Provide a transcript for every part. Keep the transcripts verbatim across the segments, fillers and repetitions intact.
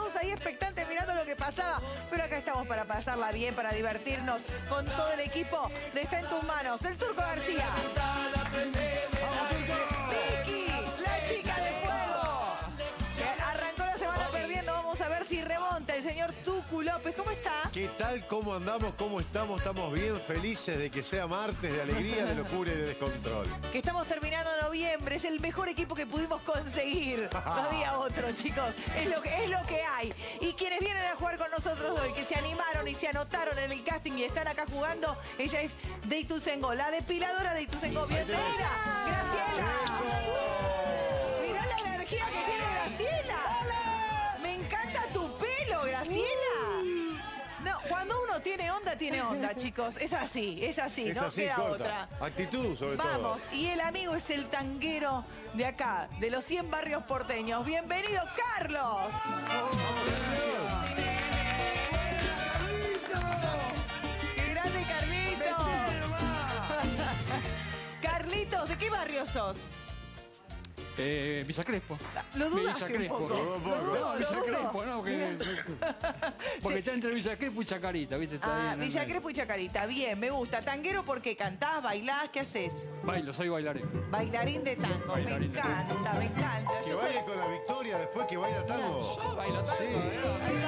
todos ahí expectantes mirando lo que pasaba. Pero acá estamos para pasarla bien, para divertirnos con todo el equipo de Está en tus manos. El Turco García. Vicky, la chica de fuego. Que arrancó la semana perdiendo. Vamos a ver si remonta el señor Tucu López. ¿Cómo está? ¿Qué tal? ¿Cómo andamos? ¿Cómo estamos? Estamos bien, felices de que sea martes, de alegría, de locura y de descontrol. Que estamos terminando noviembre, es el mejor equipo que pudimos conseguir. No diga otro, chicos. Es lo que, es lo que hay. Y quienes vienen a jugar con nosotros hoy, que se animaron y se anotaron en el casting y están acá jugando, ella es Deituzengo, la depiladora Deituzengo. Bienvenida, Graciela. Mirá la energía que tiene Graciela. Me encanta tu pelo, Graciela. No, cuando uno tiene onda, tiene onda, chicos. Es así, es así, Es no así, queda corta. otra. Actitud, sobre todo. Vamos, y el amigo es el tanguero de acá, de los cien barrios porteños. Bienvenido, Carlos. ¡Qué grande, Carlitos! Carlitos, ¿de qué barrio sos? Eh, Villa Crespo. Lo dudaste Villa Crespo. un poco. Lo dudo, Lo dudo, No, lo Villa dudo. Crespo, no, porque, porque Sí. está entre Villa Crespo y Chacarita, ¿viste? Está Ah, ahí en el Villa medio. Crespo y Chacarita. Bien, me gusta. Tanguero porque cantás, bailás, ¿qué haces? Bailo, soy bailarín. Bailarín de tango. Bailarín me de encanta, me encanta. Que Yo soy... baile con la victoria después que baila tango. Yo bailo tango, Sí. ¿eh? Ahí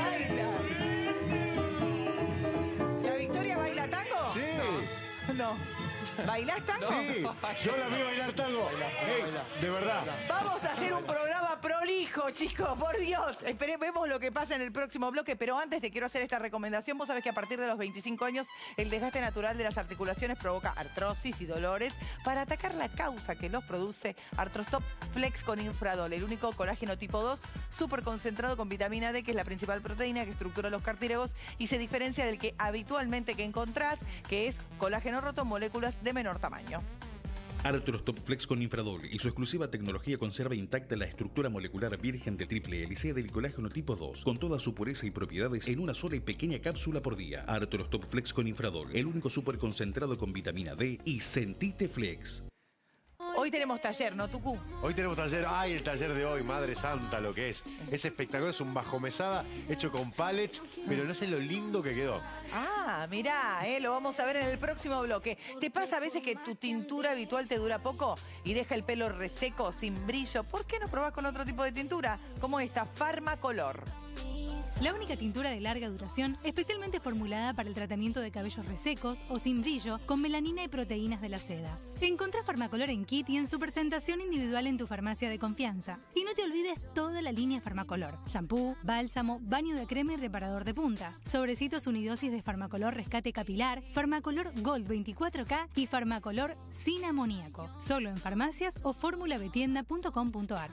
baila. ¿La Victoria baila tango? Sí. No. ¿Bailás tango? Sí, yo la vi bailar tango. Ey, de verdad. Vamos a hacer un programa prolijo, chicos, por Dios. Esperemos lo que pasa en el próximo bloque, pero antes te quiero hacer esta recomendación. Vos sabés que a partir de los veinticinco años el desgaste natural de las articulaciones provoca artrosis y dolores. Para atacar la causa que los produce, Arthrostop Flex con Infradol, el único colágeno tipo dos súper concentrado con vitamina D, que es la principal proteína que estructura los cartílagos y se diferencia del que habitualmente que encontrás, que es colágeno roto en moléculas de menor tamaño. Arthrostop Flex con Infradol y su exclusiva tecnología conserva intacta la estructura molecular virgen de triple hélice del colágeno tipo dos, con toda su pureza y propiedades en una sola y pequeña cápsula por día. Arthrostop Flex con Infradol, el único súper concentrado con vitamina D y Sentite Flex. Hoy tenemos taller, ¿no, Tucu? Hoy tenemos taller. Ay, el taller de hoy, madre santa, lo que es. Es espectacular, es un bajo mesada hecho con pallets, pero no sé lo lindo que quedó. Ah, mirá, eh, lo vamos a ver en el próximo bloque. ¿Te pasa a veces que tu tintura habitual te dura poco y deja el pelo reseco, sin brillo? ¿Por qué no probás con otro tipo de tintura? Como esta, Farmacolor. La única tintura de larga duración, especialmente formulada para el tratamiento de cabellos resecos o sin brillo, con melanina y proteínas de la seda. Encontrá Farmacolor en kit y en su presentación individual en tu farmacia de confianza. Y no te olvides toda la línea Farmacolor: shampoo, bálsamo, baño de crema y reparador de puntas, sobrecitos unidosis de Farmacolor Rescate Capilar, Farmacolor Gold veinticuatro K y Farmacolor sin amoníaco. Solo en farmacias o formulabetienda punto com punto ar.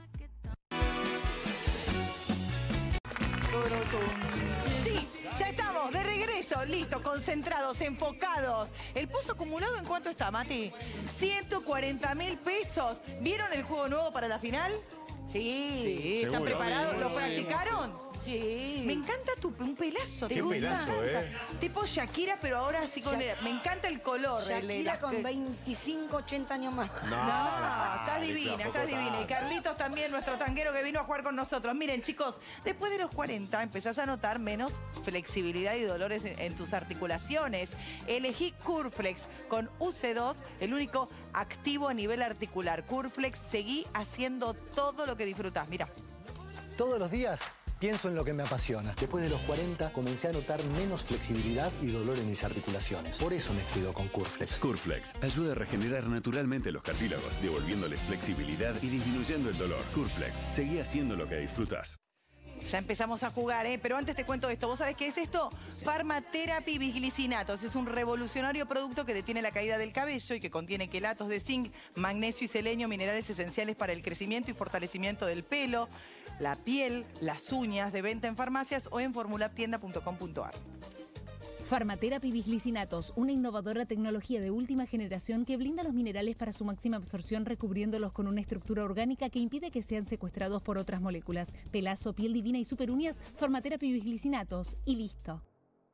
Sí, ya estamos de regreso, listos, concentrados, enfocados. ¿El pozo acumulado en cuánto está, Mati? ciento cuarenta mil pesos. ¿Vieron el juego nuevo para la final? Sí. ¿Están Seguro. preparados? Lo ¿Lo vimos, practicaron? Sí. Me encanta tu un pelazo. ¿Te Qué gusta? pelazo, ¿eh? Tipo Shakira, pero ahora sí con... Shak- Me encanta el color. el de Shakira las- con veinticinco, ochenta años más. No, dale, estás divina, tampoco estás divina. Y tanto. Carlitos también, nuestro tanguero que vino a jugar con nosotros. Miren, chicos, después de los cuarenta empezás a notar menos flexibilidad y dolores en, en tus articulaciones. Elegí Curflex con U C dos, el único activo a nivel articular. Curflex, seguí haciendo todo lo que disfrutás. Mira. Todos los días pienso en lo que me apasiona. Después de los cuarenta comencé a notar menos flexibilidad y dolor en mis articulaciones. Por eso me cuido con Curflex. Curflex ayuda a regenerar naturalmente los cartílagos, devolviéndoles flexibilidad y disminuyendo el dolor. Curflex, seguí haciendo lo que disfrutas. Ya empezamos a jugar, ¿eh? Pero antes te cuento esto. ¿Vos sabés qué es esto? Pharmatherapy Bisglicinatos. Es un revolucionario producto que detiene la caída del cabello y que contiene quelatos de zinc, magnesio y selenio, minerales esenciales para el crecimiento y fortalecimiento del pelo, la piel, las uñas, de venta en farmacias o en formulabtienda punto com punto ar. Pharmatherapy Bisglicinatos, una innovadora tecnología de última generación que blinda los minerales para su máxima absorción, recubriéndolos con una estructura orgánica que impide que sean secuestrados por otras moléculas. Pelazo, piel divina y superuñas, Pharmatherapy Bisglicinatos y listo.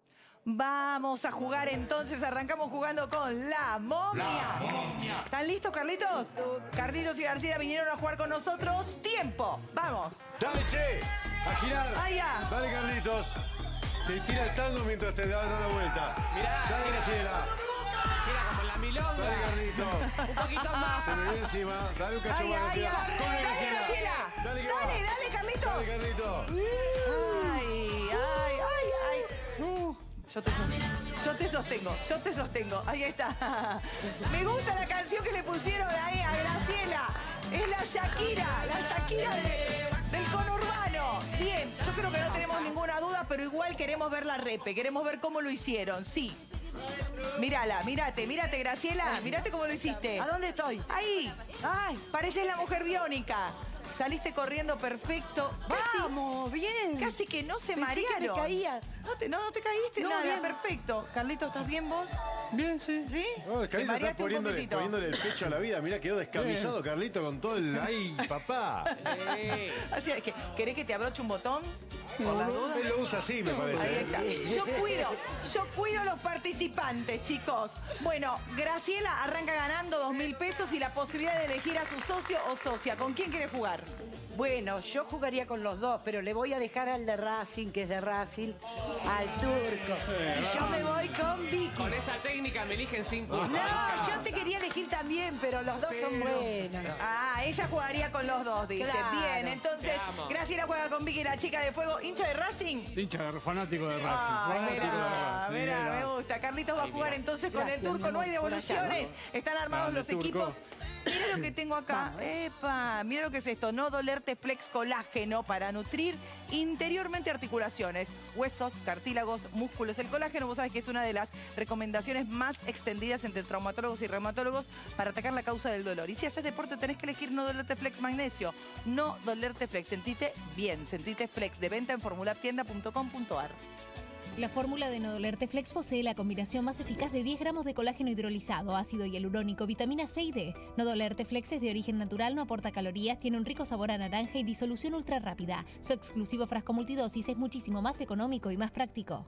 Vamos a jugar entonces, arrancamos jugando con la momia. La momia. ¿Están listos, Carlitos? Carlitos y García vinieron a jugar con nosotros. ¡Tiempo! ¡Vamos! ¡Dale, che! ¡A girar! ¡Ah, ya! ¡Dale, Carlitos! Te tira el tango mientras te das la vuelta. Mirá, ¡Dale, gira, Graciela! gira como la milonga. ¡Dale, Carlitos! Un poquito más. Se me viene encima. Dale un cacho ¡Ay, más, ay, Graciela. ay! ¡Corre, ¡Dale, Graciela! Dale, que ¡Dale, va. dale, Carlitos! ¡Dale, Carlitos! ¡Ay, ay, ay, ay! Uh, yo, te sostengo, yo te sostengo, yo te sostengo. Ahí está. Me gusta la canción que le pusieron ahí a Graciela. Es la Shakira, la Shakira de, del conurbano. Bien, yo creo que no tenemos ninguna duda, pero igual queremos ver la repe, queremos ver cómo lo hicieron, sí. Mírala, mírate, mírate, Graciela, mírate cómo lo hiciste. ¿A dónde estoy? Ahí. Ay, pareces la mujer biónica. Saliste corriendo perfecto. Casi, Vamos, bien. casi que no se Pensé que marearon. me caía. No te, no, no te caíste No, nada, bien. perfecto. Carlito, ¿estás bien vos? Bien, sí. ¿Sí? Oh, Te Carlito está mareaste un poniéndole, poquitito. poniéndole el pecho a la vida. Mirá, quedó descamisado Carlito con todo el... ¡Ay, papá! Sí. Así es que, ¿querés que te abroche un botón? Por las dudas. Él lo usa así, me parece. Ahí está. Yo cuido, yo cuido a los participantes, chicos. Bueno, Graciela arranca ganando dos mil pesos y la posibilidad de elegir a su socio o socia. ¿Con quién quiere jugar? Bueno, yo jugaría con los dos, pero le voy a dejar al de Racing, que es de Racing, al turco. Y yo me voy con Vicky. Con esa técnica me eligen sin culpa. No, yo te quería elegir también, pero los dos son buenos. Ah, ella jugaría con los dos, dice. Claro. Bien, entonces, Te amo. Graciela juega con Vicky, la chica de fuego, hincha de Racing. Hincha de- fanático de Racing. Ah, fanático de mira, Racing, mira, mira. me gusta. Carlitos va a jugar entonces con Gracias, el turco, mi no hay amor, por allá, devoluciones. Están armados Grande, los turco. equipos. Mira lo que tengo acá. Epa, mira lo que es esto. No dolerte flex colágeno para nutrir interiormente articulaciones, huesos, cartílagos, músculos. El colágeno, vos sabés que es una de las recomendaciones más extendidas entre traumatólogos y reumatólogos para atacar la causa del dolor. Y si haces deporte tenés que elegir no dolerte flex magnesio. No dolerte flex. Sentite bien, sentite flex. De venta en formulaptienda punto com punto ar. La fórmula de No Dolerte Flex posee la combinación más eficaz de diez gramos de colágeno hidrolizado, ácido hialurónico, vitamina C y D. No Dolerte Flex es de origen natural, no aporta calorías, tiene un rico sabor a naranja y disolución ultra rápida. Su exclusivo frasco multidosis es muchísimo más económico y más práctico.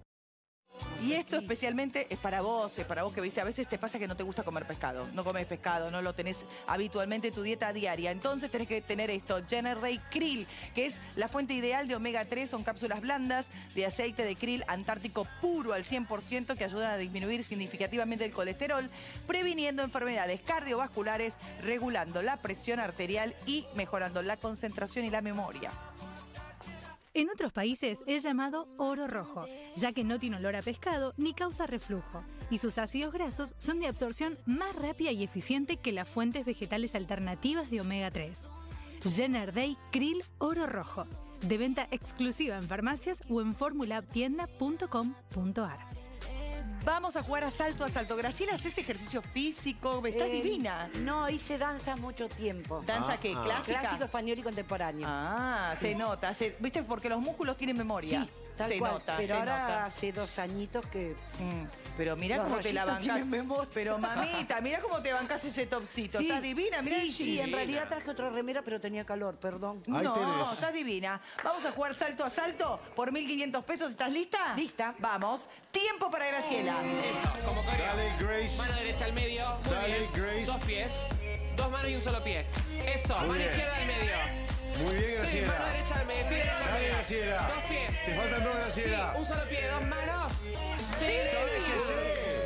Y esto especialmente es para vos, es para vos que viste, a veces te pasa que no te gusta comer pescado, no comes pescado, no lo tenés habitualmente en tu dieta diaria, entonces tenés que tener esto, Generate Krill, que es la fuente ideal de omega tres, son cápsulas blandas de aceite de krill antártico puro al cien por ciento que ayudan a disminuir significativamente el colesterol, previniendo enfermedades cardiovasculares, regulando la presión arterial y mejorando la concentración y la memoria. En otros países es llamado oro rojo, ya que no tiene olor a pescado ni causa reflujo, y sus ácidos grasos son de absorción más rápida y eficiente que las fuentes vegetales alternativas de omega tres. Generday Krill Oro Rojo, de venta exclusiva en farmacias o en formulaptienda punto com punto ar. Vamos a jugar a salto a salto. Graciela, ¿haces ejercicio físico? Estás Eh, divina. No, hice danza mucho tiempo. ¿Danza Ah, qué? ah. ¿Clásica? Clásico, español y contemporáneo. Ah, se nota. se- ¿Viste? Porque los músculos tienen memoria. Sí, tal se cual. nota, Pero se ahora nota. hace dos añitos que... Mm, Pero mira Los cómo te la rollitos bancas. tienen memoria. Pero mamita, mira cómo te bancas ese topsito. Sí, Estás divina, mira sí, el sí, jean. en realidad traje otra remera, pero tenía calor, perdón. Ahí No, tenés. estás divina. Vamos a jugar salto a salto por mil quinientos pesos. ¿Estás lista? Lista. Vamos. Tiempo para Graciela. Eso, como coreo. Dale, Grace. Mano derecha al medio. Muy Dale, bien. Grace. Dos pies. Dos manos y un solo pie. Eso, mano bien. izquierda al medio. Muy bien, Sí, Graciela. mano derecha al medio. Pie derecha al Dale, medio. Graciela. Dos pies. Te faltan dos, Sí, Graciela. un solo pie, dos manos. Sí. ¿Sabés qué sé?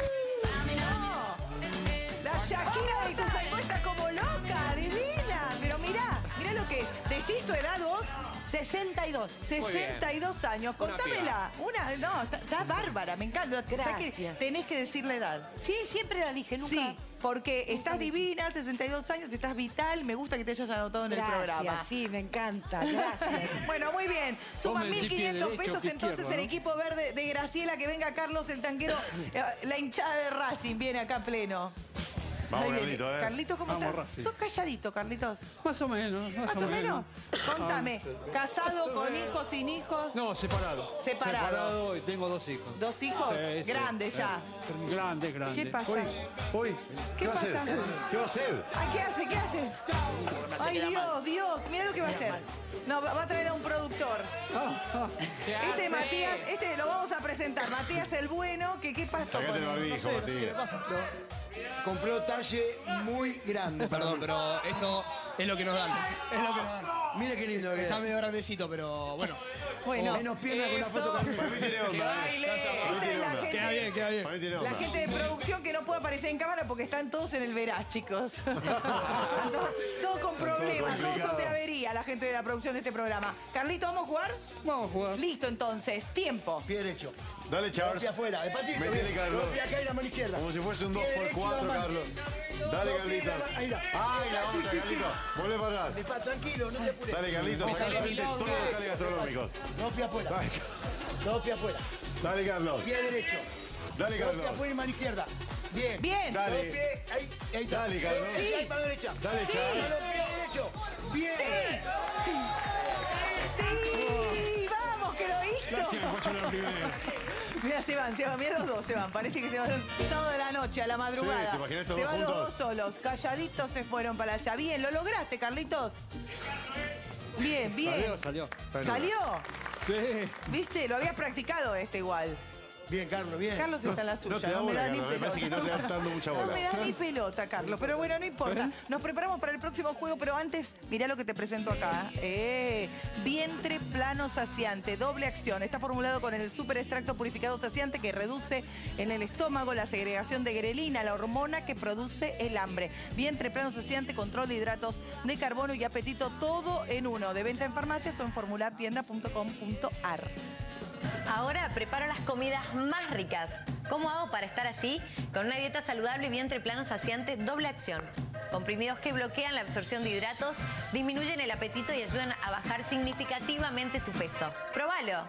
No. La Shakira de tus apuestas como loca, divina. Pero mirá, mirá lo que es. ¿Decís tu edad vos? sesenta y dos. sesenta y dos años. Una Contámela. Una, no, está, está bárbara, me encanta. Sabés que Gracias. tenés que decir la edad. Sí, siempre la dije, nunca... Sí, porque estás divina, sesenta y dos años, estás vital. Me gusta que te hayas anotado en el Gracias, programa. sí, me encanta, gracias. Bueno, muy bien. Suman Tomen si mil pie quinientos derecho, pesos pie entonces izquierdo, el ¿no? equipo verde de Graciela. Que venga Carlos el tanquero. eh, La hinchada de Racing viene acá a pleno. Vamos, Ahí viene. Carlito, eh. Carlitos, ¿cómo Vamos, estás? Racing. Sos calladito, Carlitos. Más o menos, más, Más o menos. Contame, ¿casado con hijos, sin hijos? No, separado. Separado. Separado y tengo dos hijos. ¿Dos hijos? Sí, sí. Grandes ya. Eh, Grandes, grandes. ¿Qué pasa? Hoy, hoy. ¿Qué va a hacer? pasa? ¿Qué va a hacer? Ay, ¿qué hace? ¿Qué hace? Ay, Dios, Dios. Mira lo que va a hacer. No, va va a traer a un productor. ¿Qué Este hace? Matías, este lo vamos a presentar. presentar. Matías el Bueno, que qué pasó Sacate con el él? barbijo, No sé, no sé Matías. qué pasa. No. Compró talle muy grande. Perdón, pero esto es lo que nos dan. Es lo que nos dan. Mire qué lindo que Está es. medio grandecito, pero bueno. Bueno, Menos pierna con una eso. foto con Para mí tiene ¡Que onda. baile! Para mí Esta tiene es la onda. gente- Queda bien, queda bien. Para mí tiene La onda. gente de producción que no puede aparecer en cámara porque están todos en el verás, chicos. Todos todo con problemas, todos complicado. son de avería, la gente de la producción de este programa. Carlito, ¿vamos a jugar? Vamos a jugar. Listo, entonces. Tiempo. Pie derecho. Dale, Dos Charles. pies afuera. Despacito. Metele, bien. Carlos. Dos pies acá y la mano izquierda. Como si fuese un dos Pie por derecho, cuatro, la mano. Carlos. Dale, Dos pies, Carlito. la mano. Ahí está. Ay, la Sí, otra, sí, sí. Carlito. Volvé para atrás. Despa- tranquilo, no te apures. Dale, Carlito. Sacá Déjale la frente milonga. todos los locales gastronómicos. Dos pies afuera. Dale, Dos pies afuera. Dale, Carlos. Pie derecho. Dale, Dos pies Carlos. afuera y mano izquierda. Bien. Bien. Dale. Dos pies. Ahí, ahí está. Dale, Carlos. Dos pies, ahí, mano derecha. Dale, Sí. Charles. Mano, pie derecho. Bien. Sí, vamos, que lo hizo. Mira, se van, se van, mira los dos se van. Parece que se van sábado de la noche, a la madrugada. Sí, ¿te imaginas estos se dos van los juntos? dos solos, calladitos se fueron para allá. Bien, ¿lo lograste, Carlitos? Bien, bien. Salió, salió. ¿Salió? Sí. ¿Viste? Lo habías practicado este igual. Bien, Carlos, bien. Carlos está en la suya, No te no, da me bola, da ni Carlos. Me pelota. parece que no te das dando mucha No bola. me da ni pelota, Carlos. Pero bueno, no importa. Nos preparamos para el próximo juego, pero antes, mirá lo que te presento acá. Eh, vientre plano saciante, doble acción. Está formulado con el super extracto purificado saciante que reduce en el estómago la segregación de grelina, la hormona que produce el hambre. Vientre plano saciante, control de hidratos de carbono y apetito, todo en uno. De venta en farmacias o en formulartienda punto com punto ar. Ahora preparo las comidas más ricas. ¿Cómo hago para estar así? Con una dieta saludable y vientre plano saciante, doble acción. Comprimidos que bloquean la absorción de hidratos, disminuyen el apetito y ayudan a bajar significativamente tu peso. ¡Próbalo!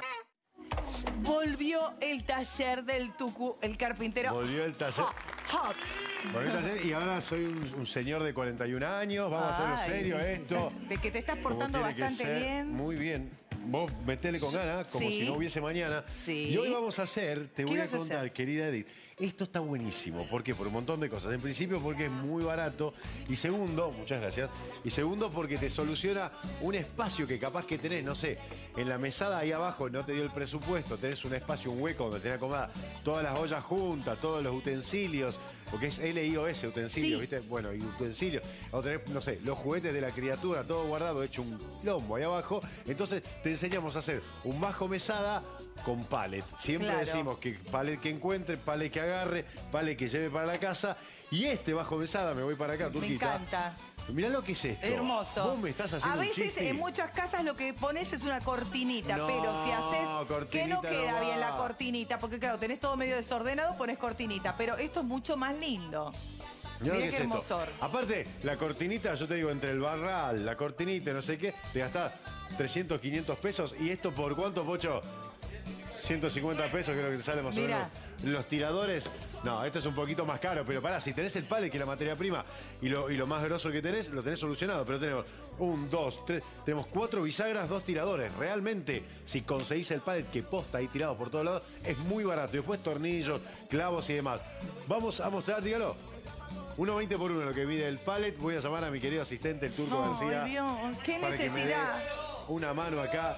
Volvió el taller del Tucu, el carpintero. Volvió el taller. Hot, hot. Volvió el taller y ahora soy un, un señor de cuarenta y un años. Vamos a hacerlo Ay, serio a esto. De que te estás Como portando tiene que bastante ser. bien. Muy bien. Vos metele con ganas, como Sí. si no hubiese mañana. Sí. Y hoy vamos a hacer, te ¿Qué voy a vas a contar, hacer? querida Edith. Esto está buenísimo. ¿Por qué? Por un montón de cosas. En principio porque es muy barato. Y segundo, muchas gracias. Y segundo porque te soluciona un espacio que capaz que tenés, no sé, en la mesada ahí abajo no te dio el presupuesto. Tenés un espacio, un hueco donde tenés acomodada todas las ollas juntas, todos los utensilios. Porque es L I O S, utensilios, Sí. ¿viste? Bueno, y utensilios. O tenés, no sé, los juguetes de la criatura, todo guardado, hecho un lombo ahí abajo. Entonces te enseñamos a hacer un bajo mesada con pallet. Siempre Claro. decimos que pallet que encuentre, pallet que agarre, pallet que lleve para la casa. Y este bajo mesada, me voy para acá, Me Turquita. encanta. Mirá lo que es esto. Hermoso. Vos me estás haciendo A veces un chiste. en muchas casas lo que pones es una cortinita, No, pero si haces que no cortinita queda no bien va. la cortinita, porque claro, tenés todo medio desordenado, pones cortinita, pero esto es mucho más lindo. Mirá lo Mirá que qué es esto. hermosor. Aparte, la cortinita, yo te digo, entre el barral, la cortinita, y no sé qué, te gastás trescientos, quinientos pesos. ¿Y esto por cuánto, Pocho? ciento cincuenta pesos creo que te sale más Mirá. o menos. Los tiradores, no, esto es un poquito más caro, pero pará, si tenés el pallet, que es la materia prima, y lo, y lo más grosso que tenés, lo tenés solucionado. Pero tenemos un, dos, tres, tenemos cuatro bisagras, dos tiradores. Realmente, si conseguís el pallet que posta ahí tirado por todos lados, es muy barato. Y después tornillos, clavos y demás. Vamos a mostrar, dígalo. uno veinte por uno lo que mide el pallet. Voy a llamar a mi querido asistente, el Turco Ay, García. Dios, qué para que me dé necesidad. una mano acá.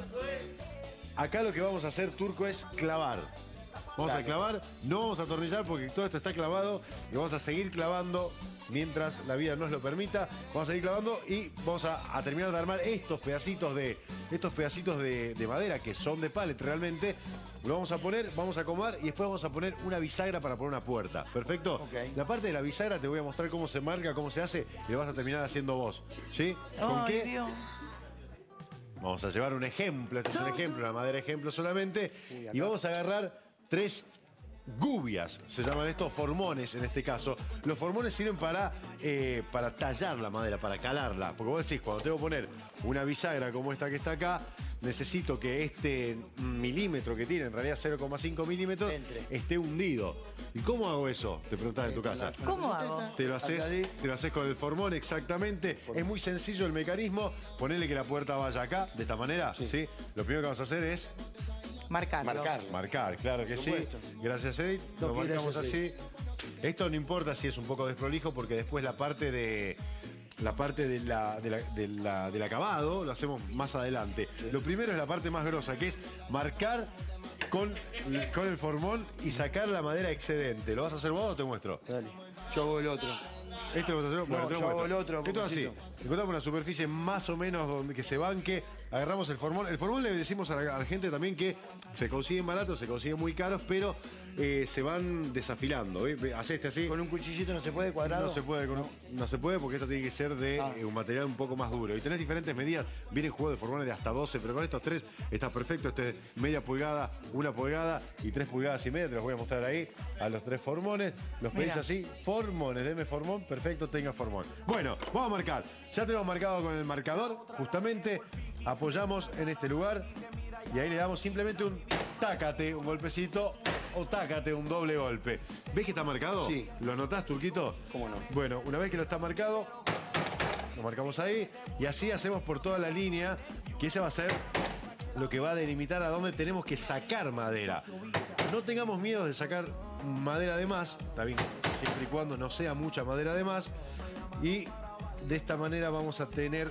Acá lo que vamos a hacer, Turco, es clavar. Vamos a clavar, no vamos a atornillar porque todo esto está clavado y vamos a seguir clavando mientras la vida nos lo permita. Vamos a seguir clavando y vamos a, a terminar de armar estos pedacitos de estos pedacitos de, de madera que son de pallet realmente. Lo vamos a poner, vamos a acomodar y después vamos a poner una bisagra para poner una puerta. ¿Perfecto? Ok. La parte de la bisagra te voy a mostrar cómo se marca, cómo se hace y lo vas a terminar haciendo vos. ¿Sí? ¿Con Ay, qué? Dios. Vamos a llevar un ejemplo, este es un ejemplo, la madera ejemplo solamente. Y vamos a agarrar tres gubias, se llaman estos formones en este caso. Los formones sirven para, eh, para tallar la madera, para calarla. Porque vos decís, cuando tengo que poner una bisagra como esta que está acá, necesito que este milímetro que tiene, en realidad cero coma cinco milímetros, Entre. esté hundido. ¿Y cómo hago eso? Te preguntás en tu casa. ¿Cómo hago? Te lo haces, Hacia ahí. te lo haces con el formón exactamente. Es muy sencillo el mecanismo. Ponele que la puerta vaya acá, de esta manera. ¿sí? Lo primero que vamos a hacer es Marcarlo. Marcarlo. marcar, claro que Por sí. supuesto. Gracias, Edith. No, Lo que marcamos gracias, así. Esto no importa si es un poco desprolijo, porque después la parte de. La parte de la, de la- de la- del acabado lo hacemos más adelante. Lo primero es la parte más grosa, que es marcar con, con el formón y sacar la madera excedente. ¿Lo vas a hacer vos o te muestro? Dale. Yo hago el otro. ¿Este lo vas a hacer? Bueno, No, te lo yo hago muestro. el otro, Esto es así. pobrecito. Encontramos una superficie más o menos donde que se banque. Agarramos el formón. El formón le decimos a la, a la gente también que se consiguen baratos, se consiguen muy caros, pero eh, se van desafilando. ¿eh? Hacé este así. ¿Con un cuchillito no se puede cuadrado? No se puede, con un- no se puede porque esto tiene que ser de Ah. eh, un material un poco más duro. Y tenés diferentes medidas. Vienen juegos de formones de hasta doce, pero con estos tres está perfecto. Este es media pulgada, una pulgada y tres pulgadas y media. Te los voy a mostrar ahí a los tres formones. Los pedís Mira. así. Formones, deme formón, perfecto, tenga formón. Bueno, vamos a marcar. Ya tenemos marcado con el marcador, justamente. Apoyamos en este lugar y ahí le damos simplemente un tácate, un golpecito, o tácate, un doble golpe. ¿Ves que está marcado? Sí. ¿Lo notás, Turquito? ¿Cómo no? Bueno, una vez que lo está marcado, lo marcamos ahí y así hacemos por toda la línea, que ese va a ser lo que va a delimitar a dónde tenemos que sacar madera. No tengamos miedo de sacar madera de más, está bien, siempre y cuando no sea mucha madera de más. Y de esta manera vamos a tener...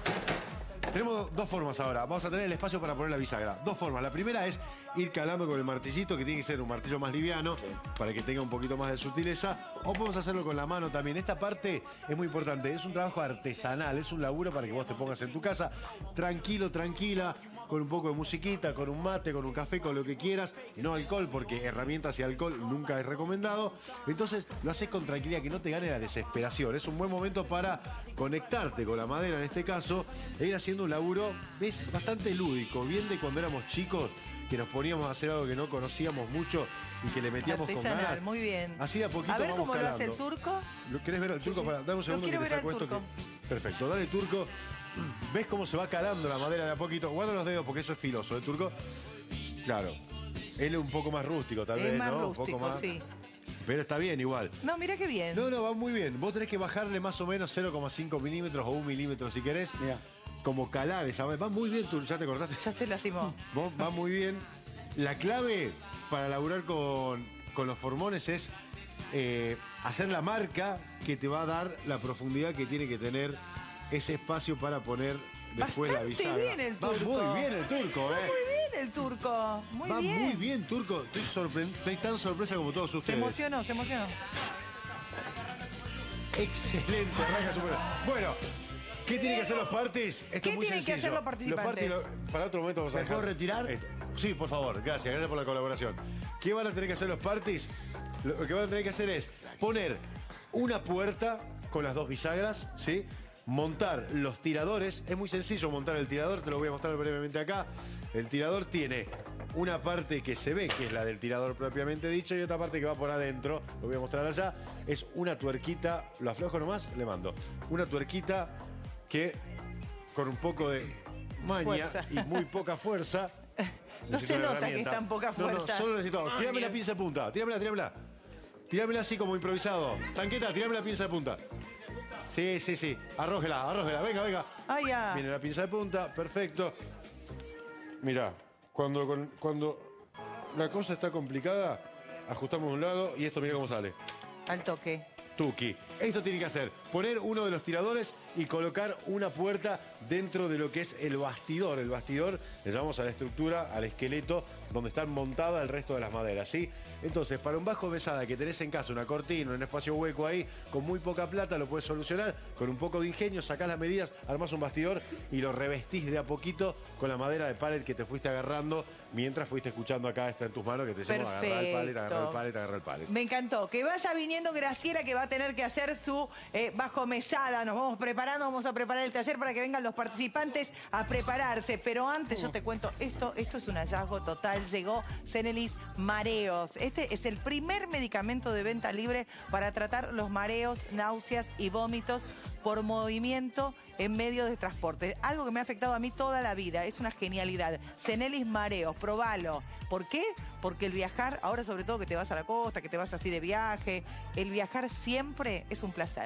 Tenemos dos formas ahora. Vamos a tener el espacio para poner la bisagra. Dos formas. La primera es ir calando con el martillito, que tiene que ser un martillo más liviano, para que tenga un poquito más de sutileza. O podemos hacerlo con la mano también. Esta parte es muy importante. Es un trabajo artesanal. Es un laburo para que vos te pongas en tu casa, tranquilo, tranquila, con un poco de musiquita, con un mate, con un café, con lo que quieras. Y no alcohol, porque herramientas y alcohol nunca es recomendado. Entonces lo haces con tranquilidad, que no te gane la desesperación. Es un buen momento para conectarte con la madera, en este caso, e ir haciendo un laburo, ves, bastante lúdico. Bien de cuando éramos chicos, que nos poníamos a hacer algo que no conocíamos mucho y que le metíamos con Artesanal, ganas. muy bien. Así de a poquito A ver vamos cómo lo hace el calando. turco. ¿Lo querés ver al turco? Para, dame un segundo que quiero te ver saco al esto. turco. que- Perfecto, dale, turco. ¿Ves cómo se va calando la madera de a poquito? Guarda los dedos porque eso es filoso, ¿eh, turco? Claro. Él es un poco más rústico, tal Es vez, más ¿no? rústico, un poco más. sí. Pero está bien igual. No, mira qué bien. No, no, va muy bien. Vos tenés que bajarle más o menos cero coma cinco milímetros o un milímetro si querés. Mirá. Como calar esa. Va muy bien, tú ya te cortaste. Ya se lastimó. Vos, va muy bien. La clave para laburar con, con los formones es eh, hacer la marca que te va a dar la profundidad que tiene que tener ese espacio para poner después Bastante la bisagra. bien el Va turco. muy bien el turco, Va ¿eh? muy bien el turco. Muy Va bien. muy bien, turco. Estoy, sorpre- estoy tan sorpresa como todos Se ustedes. emocionó, se emocionó. Excelente, arranca súper. Bueno, ¿qué tienen que hacer los parties? Esto ¿Qué es muy tienen que sencillo. hacer los participantes? Los parties, para otro momento vamos a ¿Me dejar. puedo retirar? Esto. Sí, por favor, gracias, gracias por la colaboración. ¿Qué van a tener que hacer los parties? Lo que van a tener que hacer es poner una puerta con las dos bisagras, ¿sí? Montar los tiradores. Es muy sencillo montar el tirador, te lo voy a mostrar brevemente acá. El tirador tiene una parte que se ve, que es la del tirador propiamente dicho, y otra parte que va por adentro, lo voy a mostrar allá, es una tuerquita, lo aflojo nomás, le mando. Una tuerquita que con un poco de maña Fuerza. y muy poca fuerza. No necesito se una nota que herramienta. es tan poca No, no, fuerza. solo necesito. Tírame la pinza de punta, tíramela, tíramela. Tíramela así como improvisado. Tanqueta, tirame la pinza de punta. Sí, sí, sí. Arrójela, arrójela. Venga, venga. Ay, ya. Viene la pinza de punta, perfecto. Mirá, cuando, con- cuando la cosa está complicada, ajustamos de un lado y esto mira cómo sale. Al toque. Tuki. Esto tiene que hacer, poner uno de los tiradores y colocar una puerta dentro de lo que es el bastidor. El bastidor le llamamos a la estructura, al esqueleto, donde están montadas el resto de las maderas, ¿sí? Entonces, para un bajo mesada que tenés en casa, una cortina, un espacio hueco ahí, con muy poca plata, lo puedes solucionar. Con un poco de ingenio, sacás las medidas, armás un bastidor y lo revestís de a poquito con la madera de pallet que te fuiste agarrando mientras fuiste escuchando acá, está en tus manos, que te decimos agarrar el pallet, agarrar el pallet, agarrar el pallet. Me encantó. Que vaya viniendo Graciela, que va a tener que hacer su eh, bajo mesada. Nos vamos preparando, vamos a preparar el taller para que vengan los participantes a prepararse. Pero antes yo te cuento, esto, esto es un hallazgo total. Llegó Cenelis Mareos. Este es el primer medicamento de venta libre para tratar los mareos, náuseas y vómitos por movimiento en medio de transporte. Algo que me ha afectado a mí toda la vida. Es una genialidad. Cenelis Mareos, probalo. ¿Por qué? Porque el viajar, ahora sobre todo que te vas a la costa, que te vas así de viaje, el viajar siempre es un placer.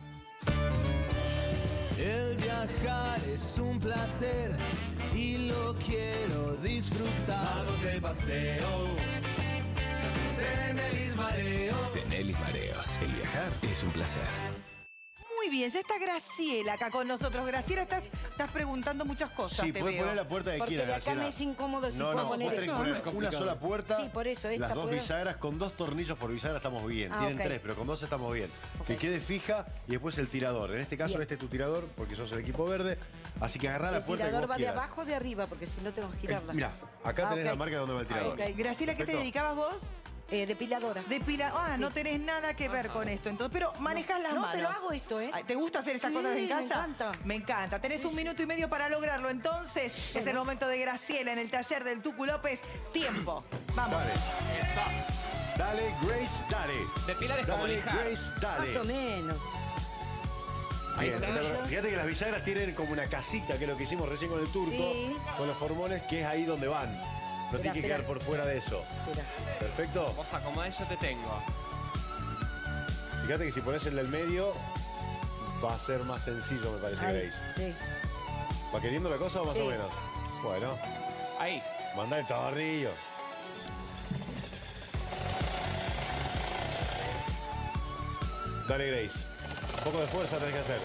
El viajar es un placer y lo quiero disfrutar. Vamos de paseo. Cenelis Mareos. Cenelis Mareos. El viajar es un placer. Muy bien, ya está Graciela acá con nosotros. Graciela, estás, estás preguntando muchas cosas. Sí, te puedes veo. poner la puerta que Porque quieras, de acá Graciela. me es incómodo si No, puedo no, poner vos tenés que esto. poner No, es una complicado. sola puerta. Sí, por eso, esta Las dos puedo. bisagras con dos tornillos por bisagra estamos bien. Ah, Tienen ok. tres, pero con dos estamos bien. Que quede fija y después el tirador. En este caso, Bien. este es tu tirador porque sos el equipo verde. Así que agarrá la ¿El puerta que tirador vos va de quieras. abajo o de arriba? Porque si no tengo que girarla. Eh, Mirá, acá Ah, tenés ok. la marca de dónde va el tirador. Ah, ok. Graciela, ¿qué te Perfecto. dedicabas vos? Eh, depiladora. Depila. Ah, no tenés nada que ver con esto. Entonces, pero manejas las No, manos. pero hago esto, ¿eh? Ay, ¿te gusta hacer esas Sí, cosas en me casa? encanta. Me encanta. Tenés un minuto y medio para lograrlo. Entonces, es el momento de Graciela en el taller del Tucu López. Tiempo. Vamos. Dale. Eso. Dale, Grace, dale. Depilar es como Dale, lijar. Grace, dale. Más o menos. Ahí Bien, está. fíjate que las bisagras tienen como una casita, que es lo que hicimos recién con el turco, Sí. con los formones, que es ahí donde van. No tiene que espera. quedar por fuera de eso. Espera. Perfecto. Vos acomodás, yo te tengo. Fíjate que si pones el del medio, va a ser más sencillo, me parece, Ahí, Grace. sí. ¿Va queriendo la cosa o más Sí. o menos? Bueno, Ahí. manda el tornillo. Dale, Grace. Un poco de fuerza tenés que hacer.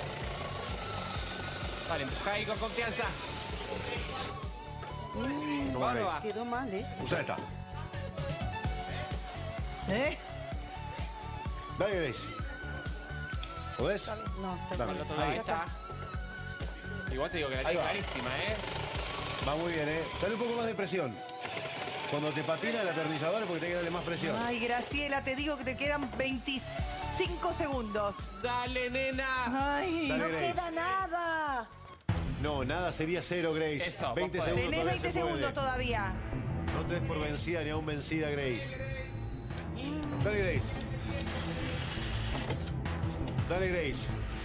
Vale, empuja ahí con confianza. Mm, ¿Cómo, ¿Cómo Grace? va? quedó mal, ¿eh? Usa esta. ¿Eh? Dale, Grace. ¿Podés? No, está Dame. Al otro lado, ahí está. Igual te digo que la Ahí tiene va. clarísima, ¿eh? Va muy bien, ¿eh? Dale un poco más de presión. Cuando te patina el aterrizador es porque tenés que darle más presión. Ay, Graciela, te digo que te quedan veinticinco segundos. Dale, nena. Ay, Dale, No Grace. queda nada. No, nada sería cero, Grace. Eso, vos veinte podés. segundos. tenés todavía veinte se puede. segundos todavía. No te des por vencida ni aún vencida, Grace. Dale, Grace. Dale, Grace.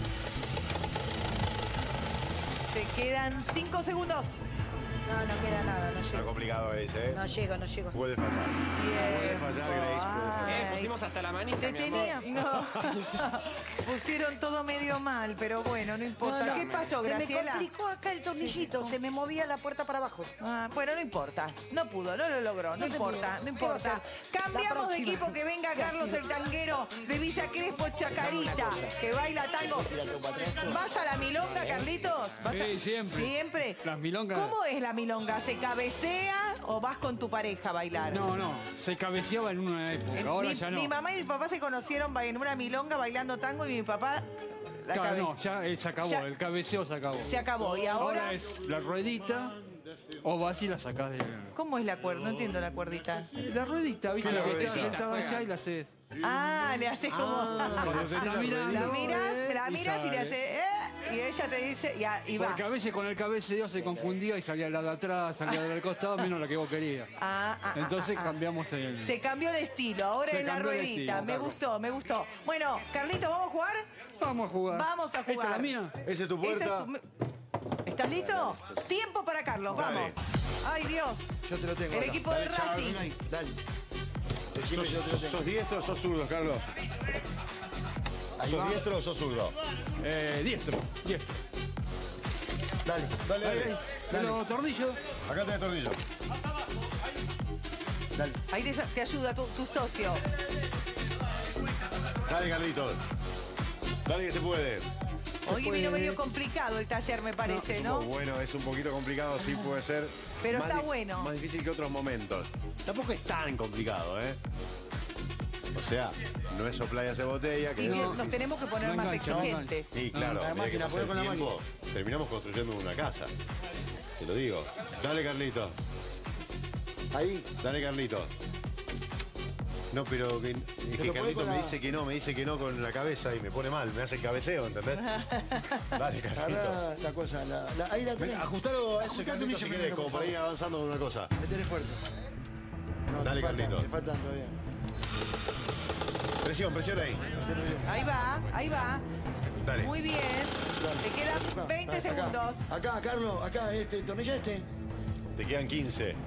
Te quedan cinco segundos. No, no queda nada, no Está llego. complicado ese, ¿eh? No llego, no llego. Puede fallar. Puede Tiempo. fallar, Grace. Puede fallar. Eh, pusimos hasta la manita, Te mi amor. tenía. No. Pusieron todo medio mal, pero bueno, no importa. ¿Qué pasó, Se me Graciela? complicó acá el tornillito, se me movía la puerta para abajo. Ah, bueno, no importa. No pudo, no lo logró. No, No se importa, pudo. no importa. ¿Qué va a hacer? Cambiamos La de próxima. equipo, que venga Carlos el tanguero de Villa Crespo Chacarita, que baila tango. ¿Vas a la milonga, Carlitos? ¿Vas a- Sí, siempre. ¿Siempre? Las milongas. ¿Cómo es la milonga? ¿Se cabecea o vas con tu pareja a bailar? No, no, se cabeceaba en una época, Eh, ahora mi, ya no. mi mamá y mi papá se conocieron ba- en una milonga bailando tango y mi papá la Claro, cabe- no, ya eh, se acabó, Ya- el cabeceo se acabó. se acabó. ¿Y ahora? es la ruedita o vas y la sacás de... ¿Cómo es la cuerda? No entiendo la cuerdita. La ruedita, ¿viste? ¿Qué es la Que estás ruedita? sentada allá y la haces. Ah, le haces como... Cuando te está mirando, La miras, eh, la miras y le sale. hace... Eh, y ella te dice... Y, a- y va. Porque a veces con el cabeceo se confundía y salía la de atrás, salía del costado, menos la que vos querías. Ah, ah, Entonces ah, ah. cambiamos el... Se cambió el estilo, ahora Se es la cambió el ruedita. estilo, Me Carlos. gustó, me gustó. Bueno, Carlito, ¿vamos a jugar? Vamos a jugar. Vamos a ¿Esta es jugar. la mía? Esa es tu Esa es puerta. tu- ¿Estás listo? Tiempo para Carlos, Dale. vamos. Ay, Dios. Yo te lo tengo. El acá. equipo de Dale, chao, Racing. Brunei, Dale. Decime, ¿Sos, yo te lo tengo. ¿Sos diestro o sos zurdo, Carlos? Ahí ¿Sos va. diestro o sos zurdo? Eh, diestro, diestro. Dale. Dale, Ahí, dale. ahí. Los tornillos. Acá tenés tornillo. Dale. Ahí te, te ayuda tu, tu socio. Dale, Carlitos. Dale que se puede. Hoy vino medio complicado el taller, me parece, ¿no? Bueno, es un poquito complicado, sí puede ser. Pero Más está di- bueno. Más difícil que otros momentos. Tampoco es tan complicado, ¿eh? O sea, no es soplar y hacer botella. Que Y es bien, difícil. nos tenemos que poner No más engancha, no exigentes. Sí, claro. La a medida que máquina, pasa poné el con la tiempo, terminamos construyendo una casa. Te lo digo. Dale, Carlito. Ahí. Dale, Carlito. No, pero que, es que lo Carlito ponés con me la- dice que no, me dice que no con la cabeza y me pone mal, me hace el cabeceo, ¿entendés? Dale, Carlito. Agarrá la cosa. La, la- ahí la tenés. Ven, ajustalo a ese Ajustá Carlito si tornillo querés, primero, como por para ir favor. avanzando con una cosa. Me tenés fuerte. No, Dale, te faltan, Carlito. te faltan todavía. Presión, presión ahí. Ahí va, ahí va. Dale. Muy bien. Te quedan Acá, veinte acá. segundos. Acá, Carlos, acá, este, tornilla este. Te quedan quince.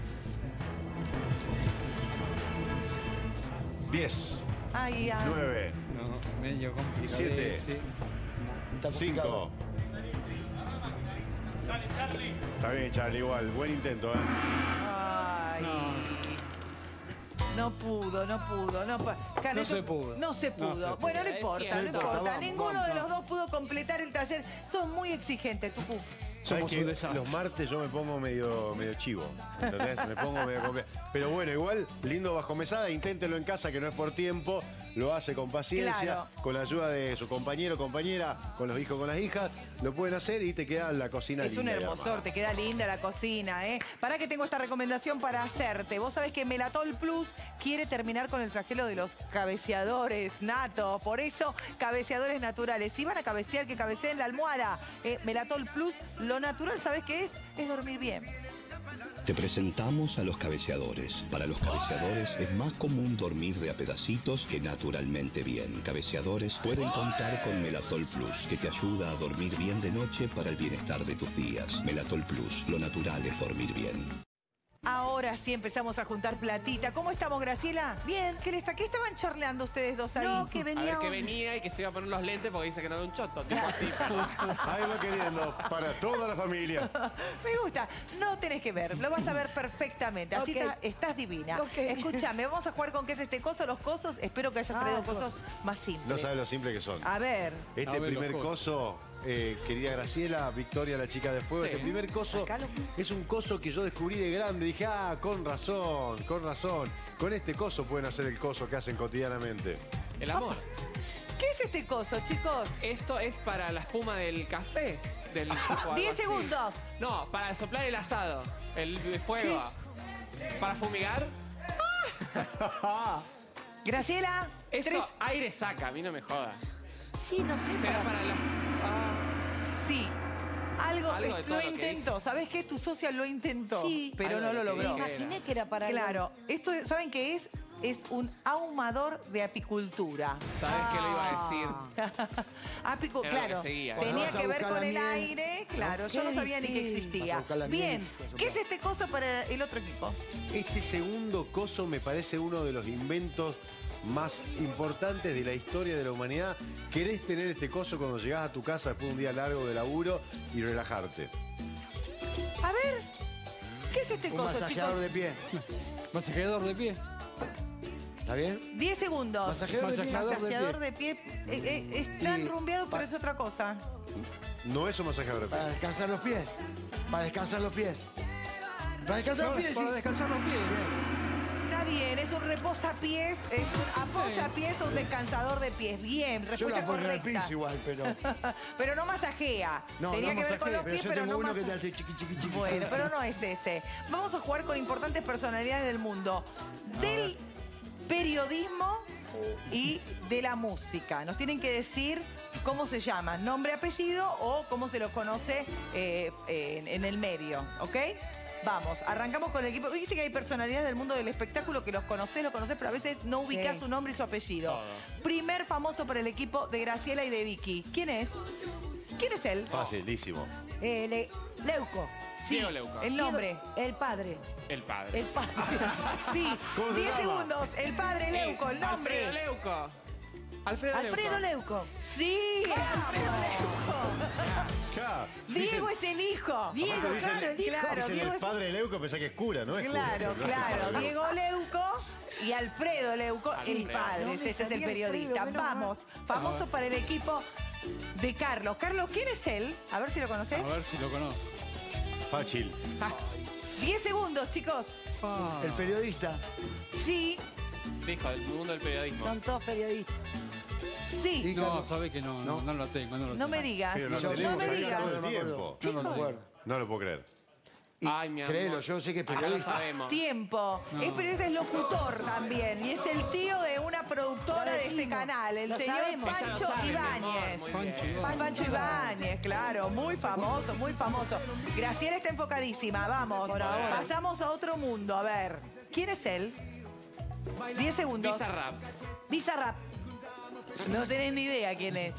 diez. Ay, ay. nueve. No, medio complicado. Siete. Sí. Está complicado. cinco. Está bien, Charlie, igual. Buen intento, ¿eh? Ay. No pudo, no pudo. No, pu- Carleto- No se pudo. No se pudo. No se bueno, no pudo. importa, Es no cierto. importa. Vamos, Ninguno vamos. de los dos pudo completar el taller. Son muy exigentes, Tucu. ¿Sabes Somos que un desastre. los martes yo me pongo medio, medio chivo? ¿Entendés? Me pongo medio compli- Pero bueno, igual, lindo bajo mesada, inténtelo en casa, que no es por tiempo. Lo hace con paciencia, Claro. con la ayuda de su compañero, compañera, con los hijos, con las hijas. Lo pueden hacer y te queda la cocina Es un linda y hermosor, armada. te queda linda la cocina, ¿eh? Para que tengo esta recomendación para hacerte. Vos sabés que Melatol Plus quiere terminar con el flagelo de los cabeceadores natos. Por eso, cabeceadores naturales. Si van a cabecear, que cabeceen la almohada. Eh, Melatol Plus, lo natural, ¿sabés qué es? Es dormir bien. Te presentamos a los cabeceadores. Para los cabeceadores es más común dormir de a pedacitos que naturalmente bien. Cabeceadores pueden contar con Melatol Plus, que te ayuda a dormir bien de noche para el bienestar de tus días. Melatol Plus, lo natural es dormir bien. Ahora sí empezamos a juntar platita. ¿Cómo estamos, Graciela? Bien. ¿Qué, le está, ¿Qué estaban charleando ustedes dos ahí? No, que A ver venía... que venía y que se iba a poner los lentes porque dice que no ve un choto. Tipo así. Ahí va queriendo, para toda la familia. Me gusta. No tenés que ver, lo vas a ver perfectamente. Así Ok. estás, estás divina. Ok. Escúchame, vamos a jugar con qué es este coso, los cosos. Espero que hayas Ah, traído cos- cosos más simples. No sabes lo simple que son. A ver. Este A ver, primer los coso, eh, querida Graciela, Victoria, la chica de fuego, Sí. este primer coso Acá lo- es un coso que yo descubrí de grande. Dije, ah, con razón, con razón. Con este coso pueden hacer el coso que hacen cotidianamente. El amor. ¿Qué es este coso, chicos? Esto es para la espuma del café. Del tipo, algo Diez así. segundos. No, para soplar el asado. El, el fuego. Para fumigar. Graciela, Esto tres. aire saca, a mí no me jodas. Sí, no sé. Será para- para la. Ah, Sí. Algo, Algo de es- todo lo lo que intentó. ¿Sabés qué? Tu socia lo intentó, Sí. pero Algo no de lo lo que logró. Me dije. imaginé que era para... Claro. Esto, ¿saben qué es? Es un ahumador de apicultura. ¿Sabes qué lo iba a decir? Apicu- Era lo claro. que seguía. Tenía Vas a que ver buscar con la el miel. aire. Claro, yo Qué no sabía ni que difícil. Vas a existía. buscar la miel Bien. y vas a ¿Qué soplar. es este coso para el otro equipo? Este segundo coso me parece uno de los inventos más importantes de la historia de la humanidad. Querés tener este coso cuando llegás a tu casa después de un día largo de laburo y relajarte. A ver. ¿Qué es este Un coso, masajeador chicos? de pie. Masajeador de pie. ¿Está bien? Diez segundos. Masajeador de pie. Masajeador de Masajeador de pie. Eh, eh, es tan Y- rumbeado, pero es otra cosa. No es un masajeador de Para pie. descansar los pies. Para descansar los pies. Para descansar los Para, pies, para sí. descansar los pies. Está bien, es un reposapiés, es un apoyapiés o un descansador de pies. Bien, Yo respuesta la pongo en el correcta. piso igual, pero... Pero no masajea. No, Tenía no que ver con masajea, los pero pies, yo pero tengo no uno que te masajea. hace chiqui, chiqui, chiqui. Bueno, pero no es ese. Vamos a jugar con importantes personalidades del mundo. Del periodismo y de la música. Nos tienen que decir cómo se llaman, nombre, apellido o cómo se los conoce eh, eh, en, en el medio, ¿ok? Vamos, arrancamos con el equipo. Viste que hay personalidades del mundo del espectáculo que los conocés, los conocés, pero a veces no ubicás Sí. su nombre y su apellido. Todo. Primer famoso para el equipo de Graciela y de Vicky. ¿Quién es? ¿Quién es él? Facilísimo. Eh, Le- Leuco. Sí, Diego Leuco. el nombre. El padre. El padre. El padre. Sí, ¿Cómo se diez llama? segundos. El padre Leuco, el nombre. Alfredo Leuco. Alfredo, Alfredo Leuco. Leuco. Sí, Alfredo Leuco. Claro. Diego es el hijo. Diego, Aparte dicen- claro, el hijo. Claro, Dicen Diego el es- padre de Leuco, pensá que es cura, ¿no? Es Claro, cura. claro. Diego Leuco y Alfredo Leuco, el Alfredo. padre. No me Ese es el salía periodista. Alfredo, menos Vamos, famoso para el equipo de Carlos. Carlos, ¿quién es él? A ver si lo conoces. A ver si lo conozco. Fácil. Diez segundos, chicos. Ah. El periodista. Sí, Dijo, del mundo del periodismo. Son todos periodistas. sí. Y No, Carlos. sabe que no, no, no lo tengo. No, lo No tengo. me digas. Pero lo No tenemos me acá digas. todo el No me acuerdo. tiempo. No, no me Chicos. acuerdo. No lo puedo creer. Y Ay, mi amor. créelo, yo sé que es Acá lo periodista. sabemos. Tiempo. Es periodista, es locutor también. Y es el tío de una productora Lo de este decimos. canal, el Lo señor sabemos. Ella lo Pancho sabe, mi amor, Ibáñez. muy Pancho bien. Ibáñez. Pancho Ibáñez, claro, muy famoso, muy famoso. Graciela está enfocadísima, vamos. Por ahora. Pasamos a otro mundo, a ver. ¿Quién es él? Diez segundos. Bizarrap. Bizarrap. No tenés ni idea quién es.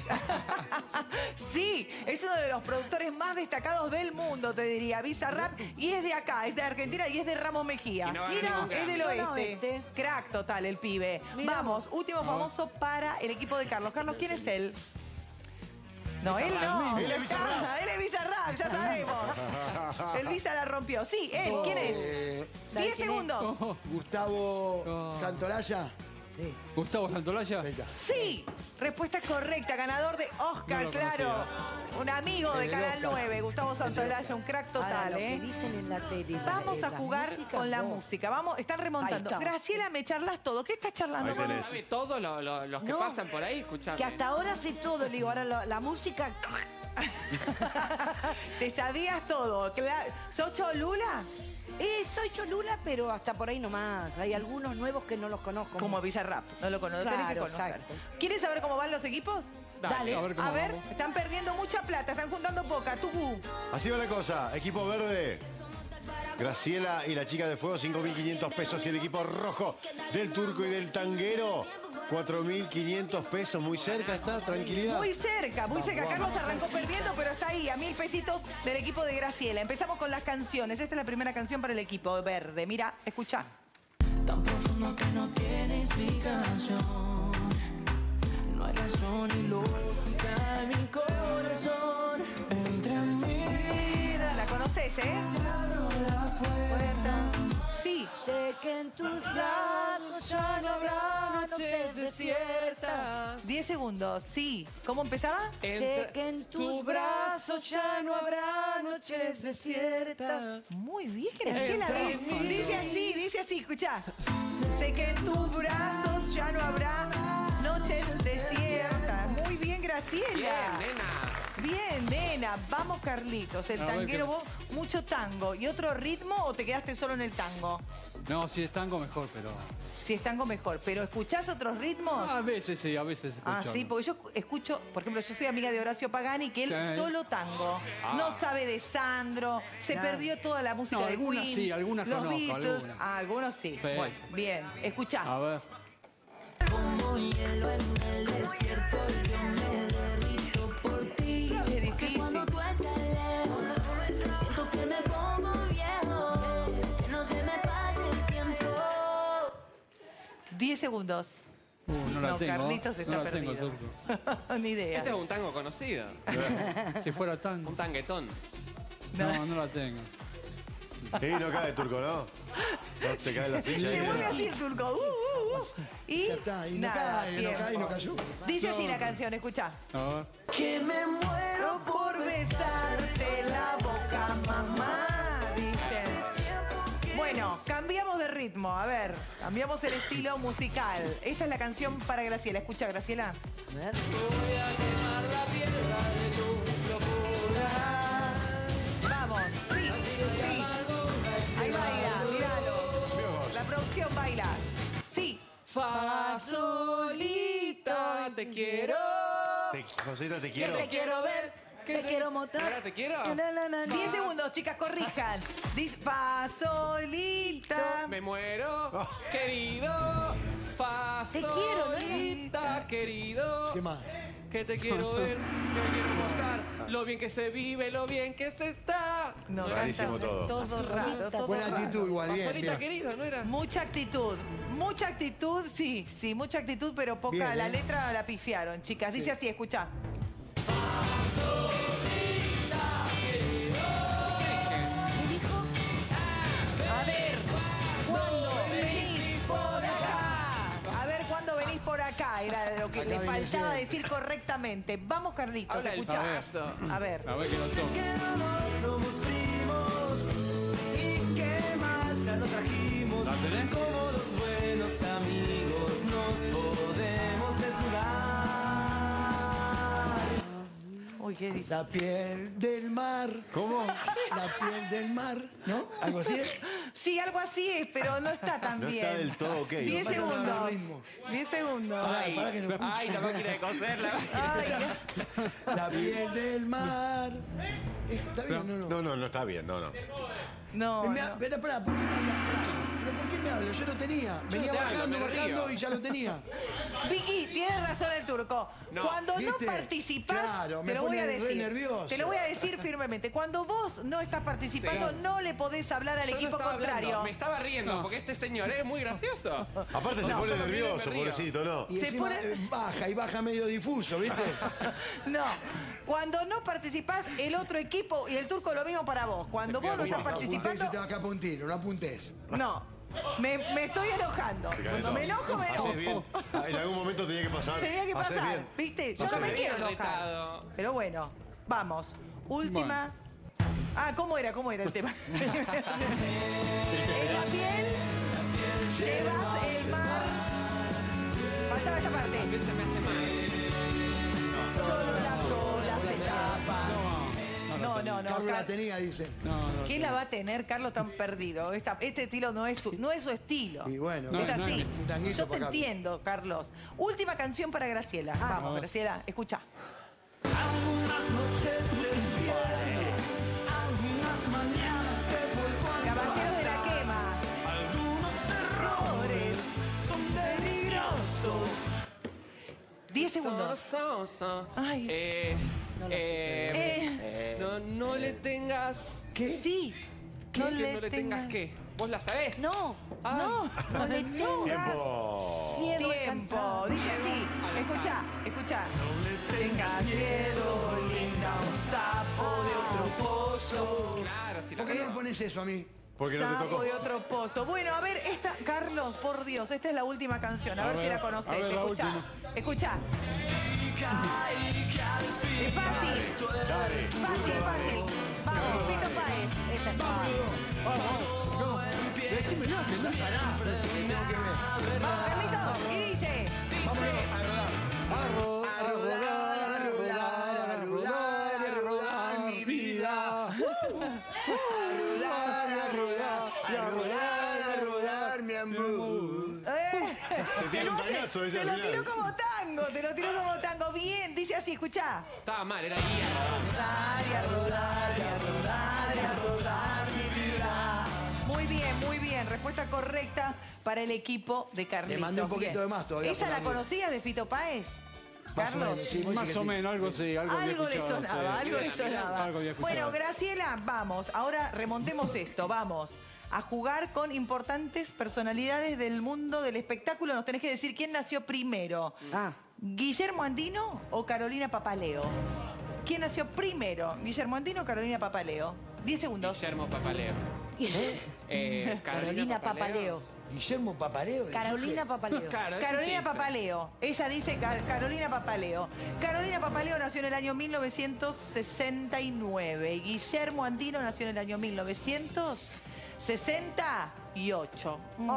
Sí, es uno de los productores más destacados del mundo, te diría. Bizarrap, y es de acá, es de Argentina y es de Ramos Mejía. Y no va a Mira, ningún es del Zona oeste. oeste. Crack total el pibe. Mirá Vamos, último famoso para el equipo de Carlos. Carlos, ¿quién es él? No, él no. Él es ya Bizarrap. está, Él es Bizarrap, ya sabemos. El Visa la rompió. Sí, él, ¿quién es? Eh, Diez segundos. Gustavo Santolaya. Gustavo Santolaya. Sí, respuesta correcta, ganador de Oscar, No lo claro. conocía. Un amigo de El Canal Oscar. nueve, Gustavo Santolaya, un crack Ahora, total, lo que ¿eh? dicen en la tele, Vamos la- a la jugar música, con la vos. música. Vamos, están Ahí remontando. está. Graciela, me charlas todo. ¿Qué estás charlando? Ahí tenés. ¿Sabe todo lo, lo- los que No. pasan por ahí? Escuchame. Que hasta ahora sé todo, le digo, ahora la, la música... Te sabías todo. Cla- ¿Sos Cholula? Eh, soy Cholula, pero hasta por ahí nomás. Hay algunos nuevos que no los conozco. Como Bizarrap. No lo conozco. Claro, Tenés que conocer. exacto. ¿Quieres saber cómo van los equipos? Dale. A ver cómo A ver, vamos. están perdiendo mucha plata, están juntando poca. Tú. Así va la cosa. Equipo verde. Graciela y la chica de fuego, cinco mil quinientos pesos. Y el equipo rojo del Turco y del Tanguero, cuatro mil quinientos pesos. Muy cerca está, tranquilidad. Muy cerca, muy cerca. Carlos arrancó perdiendo, pero está ahí, a mil pesitos del equipo de Graciela. Empezamos con las canciones. Esta es la primera canción para el equipo verde. Mira, escucha. Tan profundo que no tiene explicación. No hay razón ni lógica en mi corazón. Entra en mi vida. La conoces, ¿eh? La puerta. Sí. Sé que en tus brazos ya no habrá noches desiertas. Diez segundos, sí. ¿Cómo empezaba? Sé que en tus brazos ya no habrá noches desiertas. Muy bien, Graciela. Entra en mí. Dice así, dice así, escucha. Sé que en tus brazos ya no habrá noches desiertas. Muy bien, Graciela. Bien, nena. Bien, nena. Vamos, Carlitos. El A ver tanguero, qué- vos, mucho tango. ¿Y otro ritmo o te quedaste solo en el tango? No, si es tango mejor, pero... Si es tango, mejor. ¿Pero escuchás otros ritmos? A veces sí, a veces Ah, escucho. sí, porque yo escucho, por ejemplo, yo soy amiga de Horacio Pagani, que él Sí. solo tango. Ah. No sabe de Sandro, se No. perdió toda la música No, de algunas Queen. sí, algunas los conozco, Beatles. algunas. Ah, algunos sí. Sí. Bueno, bien, escuchá. A ver. Como hielo en el desierto, yo me derrito por ti. Qué difícil. Cuando tú estás lejos, siento que me pongo viejo, que no se me pase el tiempo. Diez segundos. Uh, no la tengo. Carlitos está no la tengo, perdido. Turco. Ni idea. Este es un tango conocido. Si fuera tango. Un tanguetón. No, no la tengo. Y no cae Turco, ¿no? No te cae la ficha. Se ahí, vuelve ¿no? así el turco. Uh, uh, uh. Y, Ya está, y no nada, cae, no tiempo. cae, no cayó. Dice así la canción, escucha. A ver. Que me muero Por besarte la boca, mamá, dice. Bueno, cambiamos de ritmo. A ver, cambiamos el estilo musical. Esta es la canción para Graciela. Escucha, Graciela. Voy a quemar la piedra de tu locura. Vamos, sí, sí. Ahí baila, míralo. La producción baila. Sí. Fa, solita, te quiero. Te, Josita, te quiero. Te quiero ver. Te quiero montar. Ahora te quiero. Na, na, na, na. Diez segundos, chicas, corrijan. Dispa solita. Me muero, querido. Fa, Te quiero, ¿no? solita, querido. ¿Qué más? Que te quiero ver, que me quiero mostrar lo bien que se vive, lo bien que se está. No, Rarísimo canta todo. todo raro, todo Buena raro. actitud, igual, bien. Solita, bien. querido, ¿no era? Mucha actitud, mucha actitud, sí, sí, mucha actitud, pero poca, Bien, la ¿eh? letra la pifiaron, chicas. Dice así, escucha. ¿Qué dijo? A ver, ¿cuándo venís por acá? A ver, ¿cuándo venís por acá? Era lo que Acá le viene faltaba siempre. decir correctamente. Vamos, Carlitos, Habla el escucha. paso. A ver. A ver que lo toco. Somos primos. ¿Y qué más? Ya lo trajimos. ¿La tenés? Como los buenos amigos nos podemos desnudar. Uy, qué difícil. La piel del mar. ¿Cómo? La piel del mar, ¿no? ¿Algo así es? Sí, algo así es, pero no está tan No bien. está del todo ok. Diez No pasa nada segundos. del ritmo. Diez segundos. Pará, pará que no escucho. Ay, la máquina de coser, la máquina. Ay, La piel del mar. ¿Eso está bien o no? No, no, no está bien, no, no. no, Espera, no. espera, espera, ¿por qué no hablas? ¿Pero por qué me habla? Yo lo tenía. Yo Venía no te hablo, bajando, me bajando río. y ya lo tenía. Vicky, tienes razón el turco. No. Cuando no ¿Viste? participás, Claro, me te lo voy pone a re decir. nervioso. Te lo voy a decir firmemente. Cuando vos no estás participando, Sí. no le podés hablar al Yo no equipo estaba hablando, contrario. me estaba riendo No. porque este señor es muy gracioso. Aparte se No, pone yo me río y me nervioso, río. pobrecito, ¿no? Y Se encima pone- eh, baja y baja medio difuso, ¿viste? No, cuando no participás, el otro equipo, y el turco lo mismo para vos. Cuando Te vos no pido estás mi Apuntés y te participando, va a escapar un tiro, no apuntés. no. Me, me estoy enojando. Cuando me enojo, me Haces enojo. bien. Ah, En algún momento tenía que pasar. Tenía que Haces pasar, bien. ¿viste? Yo Haces no me bien. quiero enojar. Retado. Pero bueno, vamos. Última. Ah, ¿cómo era? ¿Cómo era el tema? En la piel llevas el mar. Faltaba esta parte. ¿Qué se me hace mal? Solo las olas te tapan. No, no, no. Carlos la Car- tenía, dice. No, no. ¿Qué la va a tener Carlos tan perdido? Esta- este estilo no es su, no es su estilo. Y bueno, No, es no, así. un tanguito Yo te para Carlos. entiendo, Carlos. Última canción para Graciela. Vamos, Graciela, escucha. Algunas noches de invierno, algunas mañanas que vuelvo a Caballero de la quema. algunos errores son peligrosos. diez segundos. So, so, so. Ay. Eh, eh, Eh, no, no le tengas. ¿Qué? sí. ¿Qué? No Que le no le tengas tengas- qué. ¿Vos la sabés? No, Ay. no. No le tengas Tiempo. miedo a Tiempo. cantar. Dice así. Al Escucha, escucha. No le tengas miedo, linda, un sapo de otro pozo. Claro, si la ¿Por qué no me tengo. pones eso a mí? Porque no te Sapo tocó. de otro pozo. Bueno, a ver, esta, Carlos, por Dios, esta es la última canción. A, A ver, si ver, la conoces. a ver, la Escucha. última. Escucha. Es fácil. Fácil, fácil. Vamos, Fito Páez. Esta es fácil. Vamos, decime, no, que no. Vamos, Carlitos. Y dice. A rodar, a rodar, a rodar, a rodar, a rodar mi vida. A rodar, a rodar, a rodar, a rodar, mi amor. Eh, Te tira un lo hace- tangazo ese Te al lo final. tiro como tango, te lo tiro como tango. Bien, dice así, escuchá. Estaba mal, era guía. Rodar y a rodar y a rodar y a rodar mi vida. Muy bien, muy bien. Respuesta correcta para el equipo de Carlitos. Le mandé un poquito Bien. de más todavía ¿Esa por la la duda. conocías de Fito Páez? Más o Carlos. menos, sí, vos Más decís que o sí. menos, algo sí, algo había Algo le escuchado, sonaba, sí. algo le Mira, mira, sonaba. algo había escuchado. Bueno, Graciela, vamos. Ahora remontemos esto, vamos. A jugar con importantes personalidades del mundo del espectáculo. Nos tenés que decir quién nació primero. Ah. ¿Guillermo Andino o Carolina Papaleo? ¿Quién nació primero? ¿Guillermo Andino o Carolina Papaleo? Diez segundos. Guillermo Papaleo. Eh, Carolina Papaleo. Guillermo Papaleo. ¿dijiste? Carolina Papaleo. Claro, es un Carolina chiste. Papaleo. Ella dice Ca- Carolina Papaleo. Carolina Papaleo nació en el año mil novecientos sesenta y nueve. Y Guillermo Andino nació en el año mil novecientos sesenta y ocho. Mm.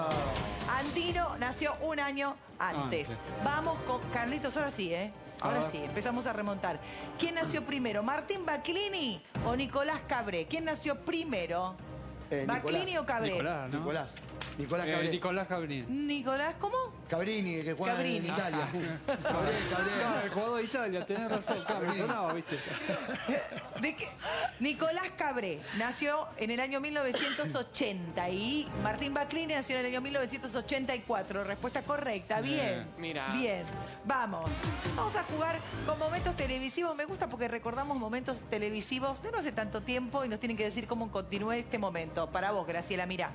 Andino nació un año antes. Antes. Vamos con Carlitos, ahora sí, ¿eh? Ahora A ver. sí, empezamos a remontar. ¿Quién nació primero, Martín Baclini o Nicolás Cabré? ¿Quién nació primero? Eh, ¿Baclini Nicolás. o Cabré? Nicolás, ¿no? Nicolás. Nicolás Eh, Cabrini. Nicolás Cabrini. Nicolás, ¿cómo? Cabrini, el que juega Cabrini. en Italia. Cabré, Cabré. Claro, el jugador de Italia, tenés razón, claro, me sonaba, ¿viste? ¿De qué? Nicolás Cabré nació en el año mil novecientos ochenta y Martín Baclini nació en el año mil novecientos ochenta y cuatro. Respuesta correcta. Bien. Mira. Bien. Vamos. Vamos a jugar con momentos televisivos. Me gusta porque recordamos momentos televisivos de no hace tanto tiempo y nos tienen que decir cómo continúe este momento. Para vos, Graciela, mirá.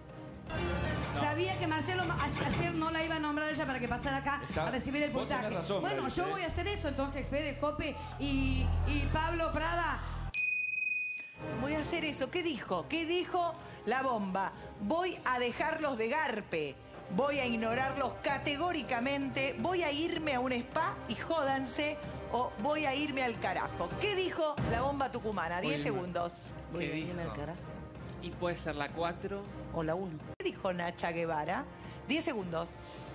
Sabía que Marcelo a- ayer no la iba a nombrar ella para que pasara acá Está- a recibir el vos puntaje. tenés razón, bueno, Gladys, yo ¿eh? voy a hacer eso, entonces Fede, Jope y, y Pablo Prada. Voy a hacer eso. ¿Qué dijo? ¿Qué dijo la bomba? Voy a dejarlos de garpe. Voy a ignorarlos categóricamente. Voy a irme a un spa y jódanse. O voy a irme al carajo. ¿Qué dijo la bomba tucumana? Diez Voy a irme- segundos. ¿Qué Voy a irme dijo? al carajo. Y puede ser la cuatro. O la uno. ¿Qué dijo Nacha Guevara? Diez segundos.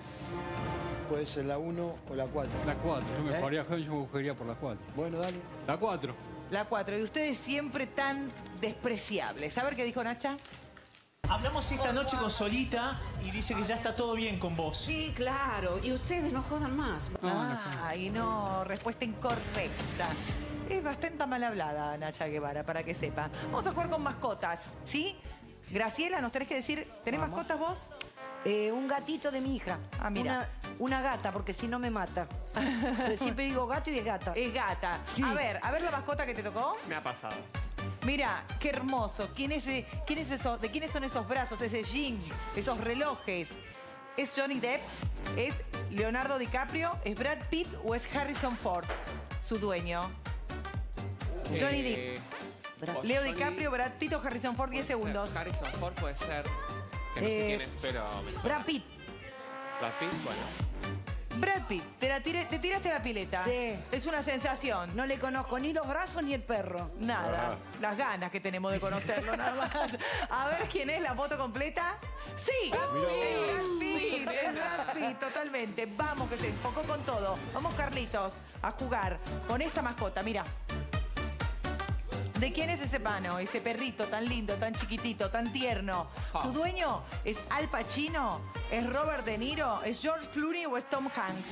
Puede ser la uno o la cuatro. La cuatro, yo me ¿Eh? faría, yo me buscaría por la cuatro. Bueno, dale. La cuatro. La cuatro. Y ustedes siempre tan despreciables. A ver qué dijo Nacha. Hablamos esta noche con Solita y dice que ya está todo bien con vos. Sí, claro. Y ustedes no jodan más. Ah, y no, respuesta incorrecta. Es bastante mal hablada Nacha Guevara, para que sepa. Vamos a jugar con mascotas, ¿sí? Graciela, nos tenés que decir, ¿tenés Vamos. mascotas vos? Eh, un gatito de mi hija. Ah, mira. Una, una gata, porque si no me mata. Siempre digo gato y es gata. Es gata. Sí. A ver, a ver la mascota que te tocó. Me ha pasado. Mira, qué hermoso. ¿Quién es, eh, quién es eso? ¿De quiénes son esos brazos, ese jean, esos relojes? ¿Es Johnny Depp? ¿Es Leonardo DiCaprio? ¿Es Brad Pitt o es Harrison Ford, su dueño? Johnny Eh, Depp. o Leo Johnny- DiCaprio, Brad Pitt o Harrison Ford, diez puede ser. segundos. Harrison Ford puede ser. Que no Eh, sé quién es, pero. me suena. Brad Pitt. Brad Pitt, bueno. Brad Pitt, te, la tiré- te tiraste a la pileta. Sí. Es una sensación. No le conozco ni los brazos ni el perro. Nada. Las ganas que tenemos de conocerlo, nada más. A ver quién es la foto completa. ¡Sí! Es Brad Pitt, es Brad Pitt, totalmente. Vamos, que se enfocó con todo. Vamos, Carlitos, a jugar con esta mascota. Mira. ¿De quién es ese pano? Ese perrito tan lindo, tan chiquitito, tan tierno. ¿Su dueño es Al Pacino? ¿Es Robert De Niro? ¿Es George Clooney o es Tom Hanks?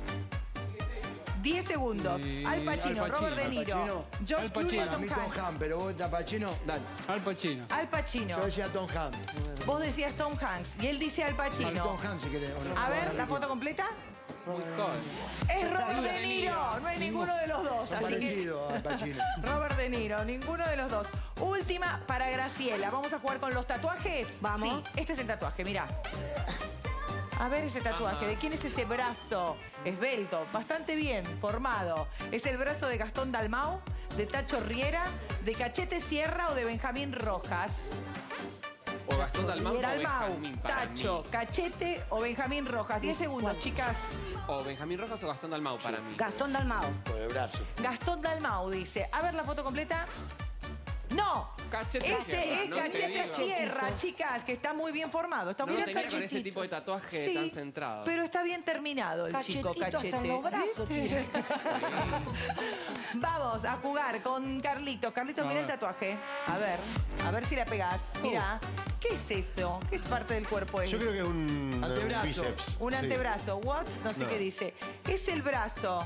diez segundos. Eh, Al Pacino, Al Robert De Al Niro. Pacino. George Al Clooney o Pacino. A Tom mí Tom Hanks. Hanks, pero vos, Al Pacino, dale. Al Pacino. Al Pacino. Yo decía Tom Hanks. Vos decías Tom Hanks y él dice Al Dale, Pacino. Tom Hanks si querés. o no. A ver, la foto completa. Muy cool. Es Robert De Niro. No hay ninguno de los dos. Son Así que parecidos al Pacino. Robert De Niro, ninguno de los dos. Última para Graciela. ¿Vamos a jugar con los tatuajes? Vamos. Sí, este es el tatuaje, mirá. A ver ese tatuaje. Ajá. ¿De quién es ese brazo? Esbelto, bastante bien formado. ¿Es el brazo de Gastón Dalmau, de Tacho Riera, de Cachete Sierra o de Benjamín Rojas? O Gastón Dalmau o Dalmau, Benjamín para Tacho, mí. Cachete o Benjamín Rojas. diez segundos, chicas. O Benjamín Rojas o Gastón Dalmau para mí. Gastón Dalmau. Por el brazo. Gastón Dalmau dice. A ver la foto completa. ¡No! Cachete Ese Sierra, es no te Cachete digo. Sierra, chicas, que está muy bien formado. Está No muy me bien tenía con ese cachetito. tipo de tatuaje Sí, tan centrado. Pero está bien terminado el chico Cachetito Cachete. hasta en los brazos ¿Viste? tiene. Vamos a jugar con Carlitos. Carlitos, A mira el ver. tatuaje. A ver, a ver si la pegás. Mira, ¿qué es eso? ¿Qué es parte del cuerpo? Yo creo que es un, Antebrazo. un bíceps. Un Sí. antebrazo. What? No sé No. qué dice. Es el brazo.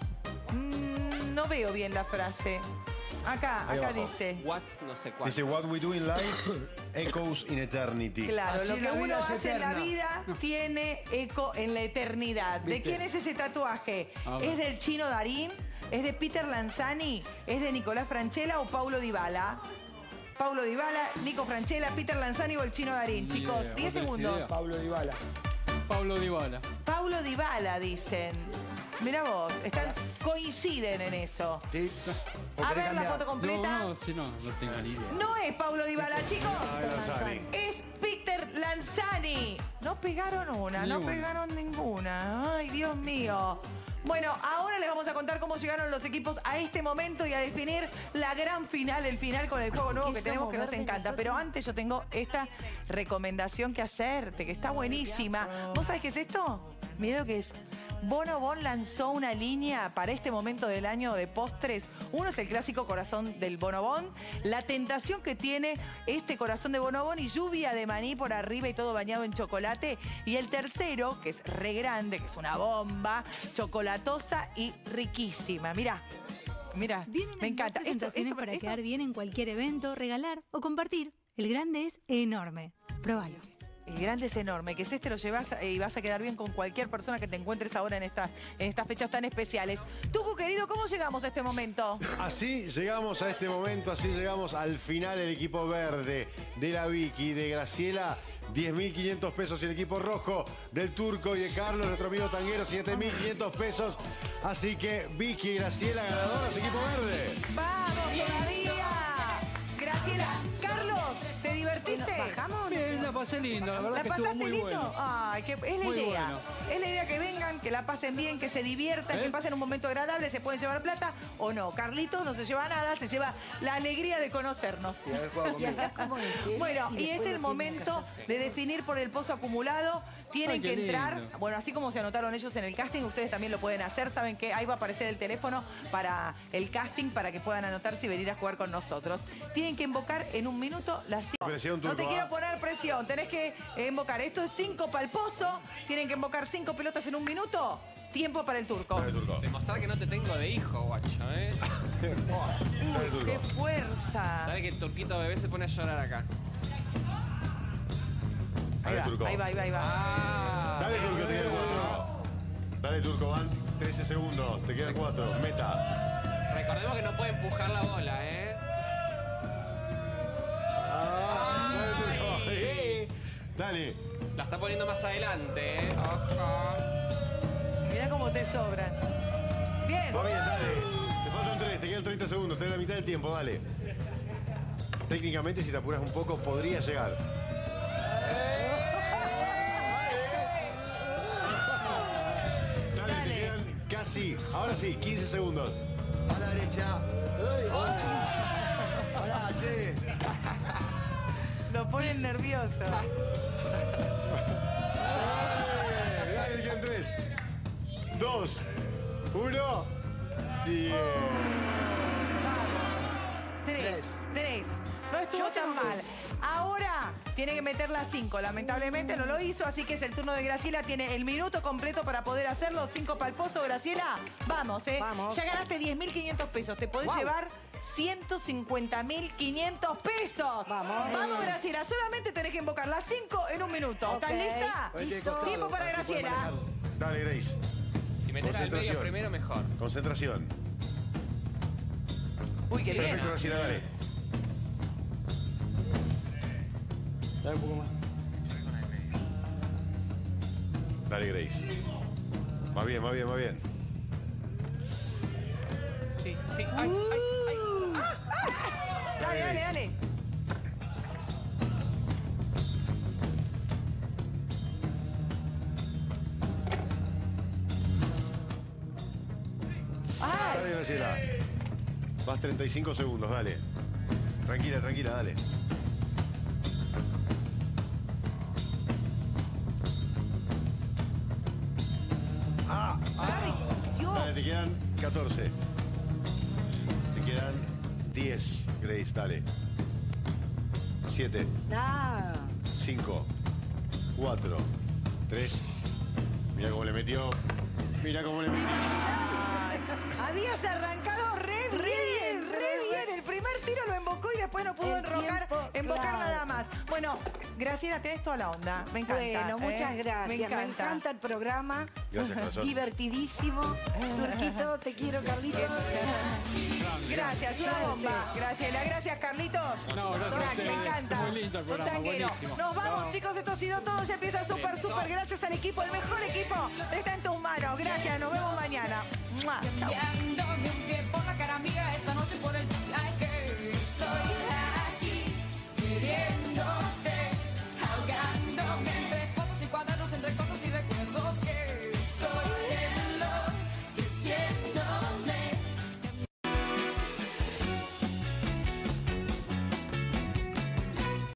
Mm, no veo bien la frase. Acá, Ahí acá abajo. dice. What, no sé cuál. Dice, what we do in life echoes in eternity. Claro, Así lo que la uno vida es hace en la eterna. vida tiene eco en la eternidad. ¿De ¿Viste? quién es ese tatuaje? A ver. ¿Es del Chino Darín? ¿Es de Peter Lanzani? ¿Es de Nicolás Franchella o Paulo Dybala? Paulo Dybala, Nico Franchella, Peter Lanzani o el Chino Darín. Ni Chicos, idea, diez ¿vos tenés segundos. idea? Pablo Dybala. Pablo Dybala. Paulo Dybala, dicen. Mira vos, están, coinciden en eso. ¿Sí? ¿O A querés ver la cambiar? foto completa. No, no, si no, no tengo ni idea. No es Paulo Dybala, chicos. Ay, Lanzani. Es Peter Lanzani. No pegaron una, Ni no una. pegaron ninguna. Ay, Dios mío. Bueno, ahora les vamos a contar cómo llegaron los equipos a este momento y a definir la gran final, el final con el juego nuevo ¿Qué que tenemos somos, que nos verdes encanta. nosotros? Pero antes yo tengo esta recomendación que hacerte, que está buenísima. ¿Vos sabés qué es esto? Mirá lo que es. Bonobon lanzó una línea para este momento del año de postres. Uno es el clásico corazón del Bonobon, la tentación que tiene este corazón de Bonobon y lluvia de maní por arriba y todo bañado en chocolate. Y el tercero, que es re grande, que es una bomba, chocolatosa y riquísima. Mirá, mirá, Vienen me encanta. Esto, presentaciones esto, para esto- quedar bien en cualquier evento, regalar o compartir. El grande es enorme. Probalos. El grande es enorme, que es este lo llevas eh, y vas a quedar bien con cualquier persona que te encuentres ahora en estas, en estas fechas tan especiales. Tucu, querido, ¿cómo llegamos a este momento? Así llegamos a este momento, así llegamos al final. El equipo verde de la Vicky, de Graciela, diez mil quinientos pesos. Y el equipo rojo del Turco y de Carlos, nuestro amigo tanguero, siete mil quinientos pesos. Así que Vicky y Graciela, ganadoras, equipo verde. ¡Vamos todavía! Graciela, Carlos, ¿te divertiste? ¿Bajamos? Bien, la pasé lindo, la verdad ¿La que estuvo pasaste muy lindo? bueno. Ay, que es la Muy idea. bueno. Es la idea que vengan, que la pasen bien, que se diviertan, ¿Eh? que pasen un momento agradable, se pueden llevar plata o no. Carlitos no se lleva nada, se lleva la alegría de conocernos. Y haber jugado Y acá conmigo. como decir, Bueno, y y es después el lo momento tienen que de definir por el pozo acumulado. Tienen Ay, que qué entrar, lindo. bueno, así como se anotaron ellos en el casting, ustedes también lo pueden hacer. Saben que ahí va a aparecer el teléfono para el casting, para que puedan anotarse y venir a jugar con nosotros. Tienen que invocar en un minuto las cinco. Presión, No te Turco, quiero ¿ah? poner presión, tenés que eh, invocar. Esto es cinco para el pozo, tienen que invocar cinco pelotas en un minuto. Tiempo para el turco. Dale, Turco. Demostrar que no te tengo de hijo, guacho, ¿eh? Dale, Turco. ¡Qué fuerza! Dale que el turquito bebé se pone a llorar acá. Dale, va, Turco. ahí va, ahí va, ahí va. Ah, Dale, Turco, te quedan cuatro. Dale, Turco, van trece segundos. Te quedan cuatro. Meta. recordemos que no puede empujar la bola, ¿eh? Ah, dale, Turco. Eh, Dale. La está poniendo más adelante, ¿eh? Ojo. Mirá cómo te sobran. Bien. Va bien, dale. Te faltan tres, te quedan treinta segundos. Tenés la mitad del tiempo, dale. Técnicamente, si te apuras un poco, podría llegar. Dale, te quedan casi. Ahora sí, quince segundos. A la derecha. Uy. Pará, che. Lo ponen nervioso. Dale, dale, te quedan tres. Dos. Uno. Sí. Tres. Tres. No estuvo tan mal. Ahora tiene que meter las cinco. Lamentablemente no lo hizo, así que es el turno de Graciela. Tiene el minuto completo para poder hacerlo. Cinco para el pozo, Graciela. Vamos, ¿eh? Vamos. Ya ganaste diez mil quinientos pesos. Te podés Wow. llevar ciento cincuenta mil quinientos pesos. Vamos. Vamos, Graciela. Solamente tenés que invocar las cinco en un minuto. ¿Estás Ok. lista? Ahí te Listo. costado, Tiempo para así puede Graciela. manejar. Dale, Grace. Si metes al medio primero, mejor. Concentración. Uy, qué bien. Perfecto, Graciela, dale. Dale un poco más. Dale, Grace. Va bien, va bien, va bien. Sí, sí. Ay, ay, ay. Dale, dale, dale. Dale, Graciela. Vas treinta y cinco segundos, dale. Tranquila, tranquila, dale. Ah, Ay, Dios. dale, te quedan catorce. Te quedan diez, Grace, dale. siete, Ah. cinco, cuatro, tres. Mira cómo le metió. Mira cómo le metió. Ay, habías arrancado re bien, bien, re re bien. El primer tiro lo invocó y después no pudo El enrocar, tiempo, invocar claro. nada más. Bueno, Graciela, tenés toda la onda. Me encanta. Bueno, muchas ¿eh? gracias. Me encanta. el programa. Gracias, corazón. Divertidísimo. Turquito, te quiero, Carlitos. Gracias, una bomba. Graciela, gracias, Carlitos. No, gracias a Crack, ustedes. me encanta. Muy lindo el Un programa, tanguero. buenísimo. Nos vamos, No. chicos. Esto ha sido todo. Ya empieza súper, súper. Gracias al equipo. El mejor equipo está en tus manos. Gracias. Nos vemos mañana. ¡Mua! Chau.